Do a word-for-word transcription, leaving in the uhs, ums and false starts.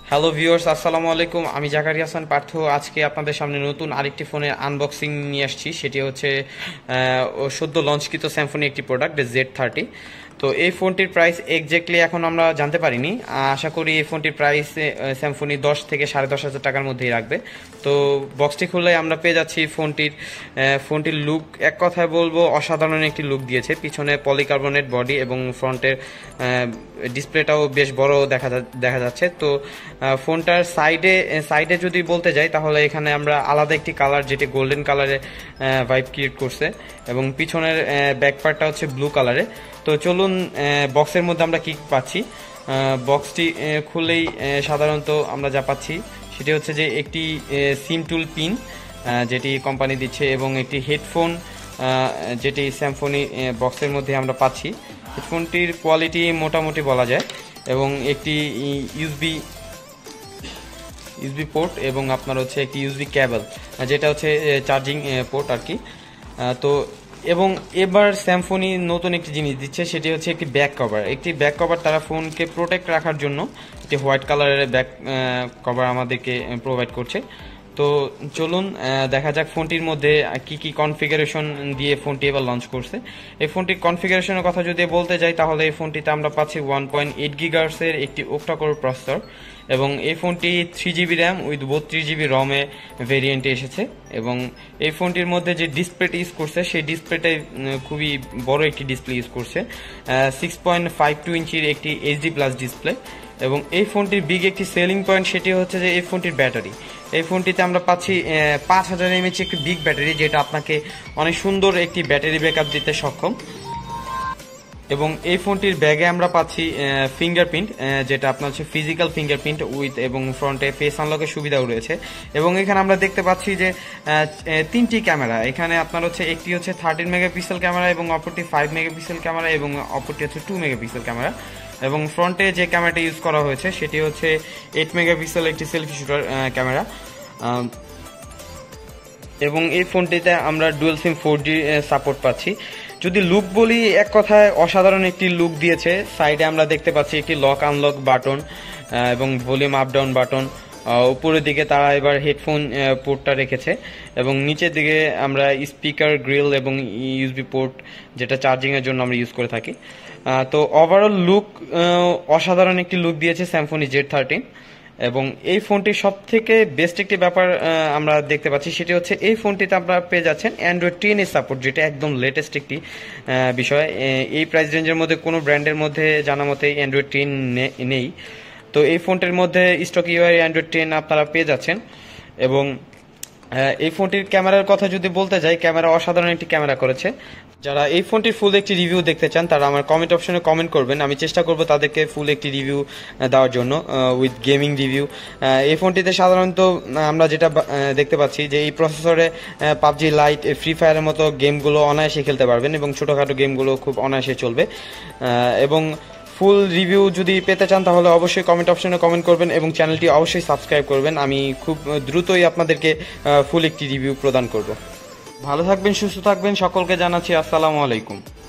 Hello viewers, আসসালামু আলাইকুম। আমি জাকারিয়া হাসান পার্থ। আজকে আপনাদের সামনে নতুন আরেকটি ফোনের আনবক্সিং নিয়ে আসছি। সেটি হচ্ছে সদ্য লঞ্চকৃত স্যামসং একটি প্রোডাক্ট জেড থার্টি। তো এই ফোনটির প্রাইস এক্স্যাক্টলি এখন আমরা জানতে পারিনি। আশা করি এই ফোনটির প্রাইস স্যামসং দশ থেকে সাড়ে দশ হাজার টাকার মধ্যেই রাখবে। তো বক্সটি খুললে আমরা পেয়ে যাচ্ছি ফোনটির ফোনটির লুক এক কথায় বলবো অসাধারণ একটি লুক দিয়েছে। পিছনে পলিকার্বনেট বডি এবং ফ্রন্টের ডিসপ্লেটাও বেশ বড় দেখা দেখা যাচ্ছে। তো ফোনটার সাইডে সাইডে যদি বলতে যাই তাহলে এখানে আমরা আলাদা একটি কালার, যেটি গোল্ডেন কালারে ভাইব ক্রিয়েট করছে, এবং পিছনের ব্যাকপার্টটা হচ্ছে ব্লু কালারে। তো চলুন বক্সের মধ্যে আমরা কি পাচ্ছি। বক্সটি খুললেই সাধারণত আমরা যা পাচ্ছি সেটি হচ্ছে যে একটি সিম টুল পিন যেটি কোম্পানি দিচ্ছে, এবং একটি হেডফোন যেটি স্যামসং বক্সের মধ্যে আমরা পাচ্ছি। হেডফোনটির কোয়ালিটি মোটামুটি বলা যায়, এবং একটি ইউএসবি ইউএসবি পোর্ট, এবং আপনার হচ্ছে একটি ইউএসবি কেবল যেটা হচ্ছে চার্জিং পোর্ট আর কি। তো এবং এবার স্যামসং নতুন একটি জিনিস দিচ্ছে, সেটি হচ্ছে একটি ব্যাক কভার। একটি ব্যাক কভার তারা ফোনকে প্রোটেক্ট রাখার জন্য একটি হোয়াইট কালারের ব্যাক কভার আমাদেরকে প্রোভাইড করছে। তো চলুন দেখা যাক ফোনটির মধ্যে কি কি কনফিগারেশন দিয়ে ফোনটি এবার লঞ্চ করছে। এই ফোনটির কনফিগারেশনের কথা যদি বলতে যাই তাহলে এই ফোনটিতে আমরা পাচ্ছি ওয়ান পয়েন্ট এইট গিগাহার্টজের একটি ওক্টা-কোর প্রসেসর, এবং এই ফোনটি থ্রি জিবি র্যাম উইথ বত্রিশ জিবি রমে ভেরিয়েন্টে এসেছে। এবং এই ফোনটির মধ্যে যে ডিসপ্লেটি ইউজ করছে সেই ডিসপ্লেটাই খুবই বড় একটি ডিসপ্লে ইউজ করছে, সিক্স পয়েন্ট ফাইভ টু ইঞ্চির একটি এইচডি প্লাস ডিসপ্লে। এবং এই ফোনটির বিগ একটি সেলিং পয়েন্ট সেটি হচ্ছে যে এই ফোনটির ব্যাটারি। এই ফোনটিতে আমরা পাচ্ছি পাঁচ হাজার এমএএইচ একটি বিগ ব্যাটারি, যেটা আপনাকে অনেক সুন্দর একটি ব্যাটারি ব্যাকআপ দিতে সক্ষম। এবং এই ফোনটির ব্যাগে আমরা পাচ্ছি ফিঙ্গারপ্রিন্ট, যেটা আপনার হচ্ছে ফিজিক্যাল ফিঙ্গারপ্রিন্ট উইথ, এবং ফ্রন্টে ফেস আনলকের সুবিধাও রয়েছে। এবং এখানে আমরা দেখতে পাচ্ছি যে তিনটি ক্যামেরা, এখানে আপনার হচ্ছে একটি হচ্ছে থার্টিন মেগাপিক্সেল ক্যামেরা, এবং অপরটি ফাইভ মেগাপিক্সেল ক্যামেরা, এবং অপরটি হচ্ছে টু মেগাপিক্সেল ক্যামেরা। এবং ফ্রন্টে যে ক্যামেরাটি ইউজ করা হয়েছে সেটি হচ্ছে এইট মেগাপিক্সেল একটি সেলফি শুটার ক্যামেরা। এবং এই ফোনটিতে আমরা dual SIM four G support পাচ্ছি। যদি লুক বলি, এক কথায় অসাধারণ একটি লুক দিয়েছে। সাইডে আমরা দেখতে পাচ্ছি একটি লক আনলক বাটন এবং ভলিউম আপ ডাউন বাটন। উপরের দিকে তারা এবার হেডফোন পোর্টটা রেখেছে, এবং নিচের দিকে আমরা স্পিকার গ্রিল এবং ইউএসবি পোর্ট, যেটা চার্জিংয়ের জন্য আমরা ইউজ করে থাকি। তো ওভারঅল লুক অসাধারণ একটি লুক দিয়েছে স্যামসং জেড থার্টিন। এবং এই ফোনটির সব থেকে বেস্ট একটি ব্যাপার আমরা দেখতে পাচ্ছি, সেটি হচ্ছে এই ফোনটিতে আপনারা পেয়ে যাচ্ছেন অ্যান্ড্রয়েড টেন এর সাপোর্ট, যেটা একদম লেটেস্ট একটি বিষয়। এই প্রাইস রেঞ্জের মধ্যে কোনো ব্র্যান্ডের মধ্যে জানা মতে অ্যান্ড্রয়েড টেন নেই। তো এই ফোনটির মধ্যে স্টক ইউআই অ্যান্ড্রয়েড টেন আপনারা পেয়ে যাচ্ছেন। এবং এই ফোনটির ক্যামেরার কথা যদি বলতে যাই, ক্যামেরা অসাধারণ একটি ক্যামেরা করেছে। যারা এই ফোনটির ফুল একটি রিভিউ দেখতে চান তারা আমার কমেন্ট অপশনে কমেন্ট করবেন, আমি চেষ্টা করব তাদেরকে ফুল একটি রিভিউ দেওয়ার জন্য উইথ গেমিং রিভিউ। এই ফোনটিতে সাধারণত আমরা যেটা দেখতে পাচ্ছি যে এই প্রসেসরে পাবজি লাইট, ফ্রি ফায়ারের মতো গেমগুলো অনায়াসে খেলতে পারবেন, এবং ছোটোখাটো গেমগুলো খুব অনায়াসে চলবে। এবং ফুল রিভিউ যদি পেতে চান তাহলে অবশ্যই কমেন্ট অপশনে কমেন্ট করবেন, এবং চ্যানেলটি অবশ্যই সাবস্ক্রাইব করবেন। আমি খুব দ্রুতই আপনাদেরকে ফুল একটি রিভিউ প্রদান করব। ভালো থাকবেন, সুস্থ থাকবেন, সকলকে জানাচ্ছি আসসালামু আলাইকুম।